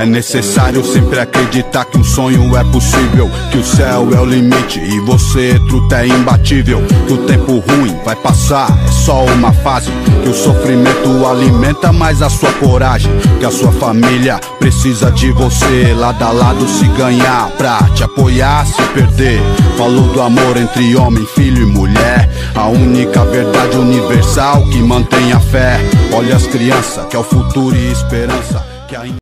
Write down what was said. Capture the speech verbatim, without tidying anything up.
É necessário sempre acreditar que um sonho é possível, que o céu é o limite e você, truta, é imbatível. Que o tempo ruim vai passar, é só uma fase, que o sofrimento alimenta mais a sua coragem, que a sua família precisa de você, lado a lado se ganhar, pra te apoiar, se perder. Falou do amor entre homem, filho e mulher, a única verdade universal que mantém a fé. Olha as crianças, que é o futuro e esperança, que ainda